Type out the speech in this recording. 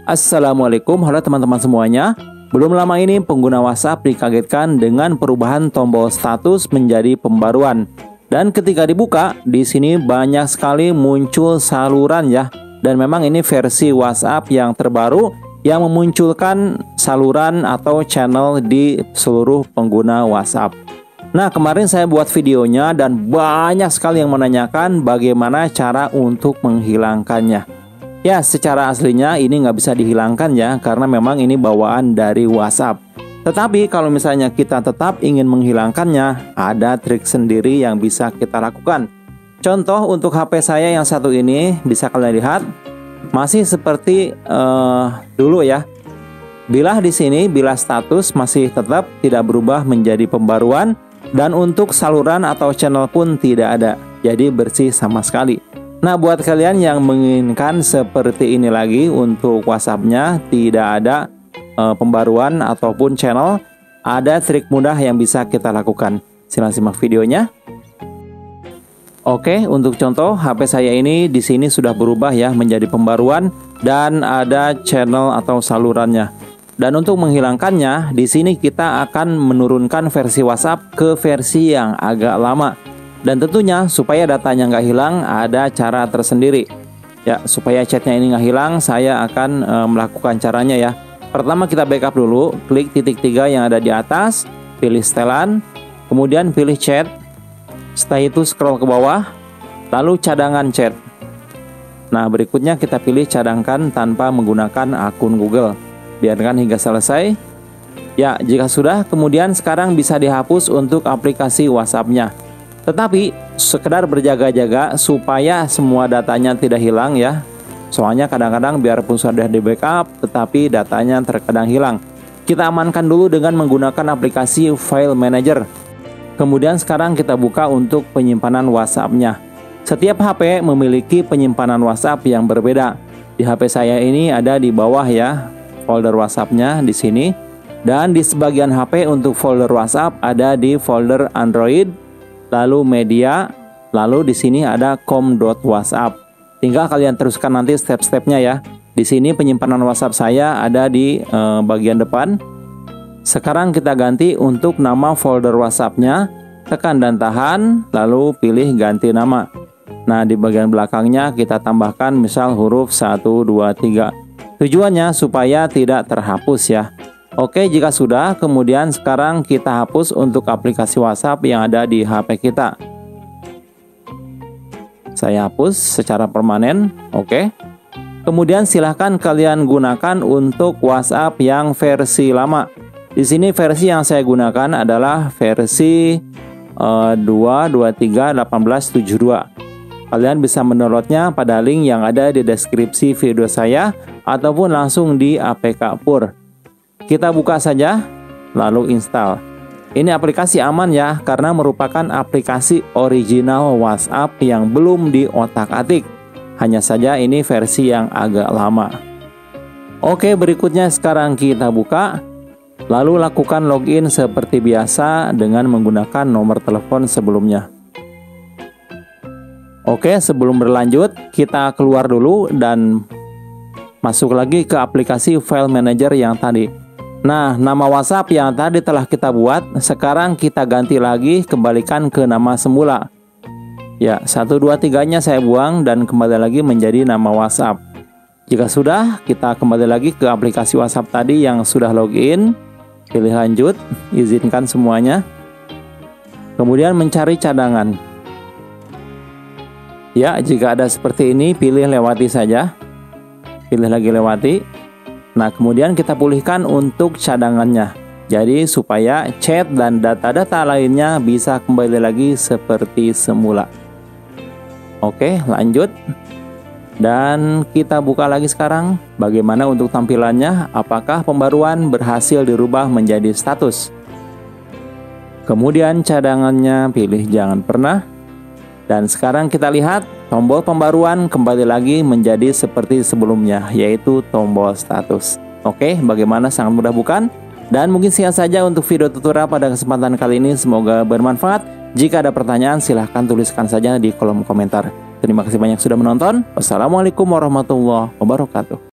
Assalamualaikum, halo teman-teman semuanya. Belum lama ini pengguna WhatsApp dikagetkan dengan perubahan tombol status menjadi pembaruan. Dan ketika dibuka, di sini banyak sekali muncul saluran ya. Dan memang ini versi WhatsApp yang terbaru yang memunculkan saluran atau channel di seluruh pengguna WhatsApp. Nah, kemarin saya buat videonya dan banyak sekali yang menanyakan bagaimana cara untuk menghilangkannya. Ya, secara aslinya ini nggak bisa dihilangkan ya, karena memang ini bawaan dari WhatsApp. Tetapi kalau misalnya kita tetap ingin menghilangkannya, ada trik sendiri yang bisa kita lakukan. Contoh untuk HP saya yang satu ini, bisa kalian lihat, masih seperti dulu ya. Bila di sini, bila status masih tetap tidak berubah menjadi pembaruan, dan untuk saluran atau channel pun tidak ada, jadi bersih sama sekali. Nah, buat kalian yang menginginkan seperti ini lagi untuk WhatsApp-nya tidak ada pembaruan ataupun channel, ada trik mudah yang bisa kita lakukan. Silahkan simak videonya. Oke, untuk contoh HP saya ini di sini sudah berubah ya menjadi pembaruan dan ada channel atau salurannya. Dan untuk menghilangkannya, di sini kita akan menurunkan versi WhatsApp ke versi yang agak lama. Dan tentunya supaya datanya nggak hilang ada cara tersendiri. Ya, supaya chatnya ini nggak hilang, saya akan melakukan caranya ya. Pertama kita backup dulu, klik titik 3 yang ada di atas, pilih setelan, kemudian pilih chat. Setelah itu scroll ke bawah, lalu cadangan chat. Nah, berikutnya kita pilih cadangkan tanpa menggunakan akun Google. Biarkan hingga selesai. Ya, jika sudah, kemudian sekarang bisa dihapus untuk aplikasi WhatsApp-nya. Tetapi sekedar berjaga-jaga supaya semua datanya tidak hilang ya. Soalnya kadang-kadang biarpun sudah di backup tetapi datanya terkadang hilang. Kita amankan dulu dengan menggunakan aplikasi File Manager. Kemudian sekarang kita buka untuk penyimpanan WhatsApp-nya. Setiap HP memiliki penyimpanan WhatsApp yang berbeda. Di HP saya ini ada di bawah ya folder WhatsApp-nya di sini, dan di sebagian HP untuk folder WhatsApp ada di folder Android, lalu media, lalu di sini ada com.whatsapp. Tinggal kalian teruskan nanti step-stepnya ya. Di sini penyimpanan WhatsApp saya ada di bagian depan. Sekarang kita ganti untuk nama folder WhatsApp-nya, tekan dan tahan, lalu pilih ganti nama. Nah, di bagian belakangnya kita tambahkan misal huruf 1, 2, 3. Tujuannya supaya tidak terhapus ya. Oke, jika sudah, kemudian sekarang kita hapus untuk aplikasi WhatsApp yang ada di HP kita. Saya hapus secara permanen. Oke. Kemudian silahkan kalian gunakan untuk WhatsApp yang versi lama. Di sini versi yang saya gunakan adalah versi 2.23.18.72. Kalian bisa mendownloadnya pada link yang ada di deskripsi video saya ataupun langsung di APK Pur. Kita buka saja, lalu install. Ini aplikasi aman ya, karena merupakan aplikasi original WhatsApp yang belum diotak-atik. Hanya saja ini versi yang agak lama. Oke, berikutnya sekarang kita buka. Lalu lakukan login seperti biasa dengan menggunakan nomor telepon sebelumnya. Oke, sebelum berlanjut, kita keluar dulu dan masuk lagi ke aplikasi File Manager yang tadi. Nah, nama WhatsApp yang tadi telah kita buat, sekarang kita ganti lagi, kembalikan ke nama semula. Ya, 1, 2, 3-nya saya buang dan kembali lagi menjadi nama WhatsApp. Jika sudah, kita kembali lagi ke aplikasi WhatsApp tadi yang sudah login. Pilih lanjut, izinkan semuanya. Kemudian mencari cadangan. Ya, jika ada seperti ini, pilih lewati saja. Pilih lagi lewati. Nah, kemudian kita pulihkan untuk cadangannya. Jadi supaya chat dan data-data lainnya bisa kembali lagi seperti semula. Oke, lanjut. Dan kita buka lagi sekarang. Bagaimana untuk tampilannya? Apakah pembaruan berhasil dirubah menjadi status? Kemudian cadangannya pilih jangan pernah. Dan sekarang kita lihat tombol pembaruan kembali lagi menjadi seperti sebelumnya, yaitu tombol status. Oke, bagaimana, sangat mudah bukan? Dan mungkin sekian saja untuk video tutorial pada kesempatan kali ini. Semoga bermanfaat. Jika ada pertanyaan silahkan tuliskan saja di kolom komentar. Terima kasih banyak sudah menonton. Wassalamualaikum warahmatullahi wabarakatuh.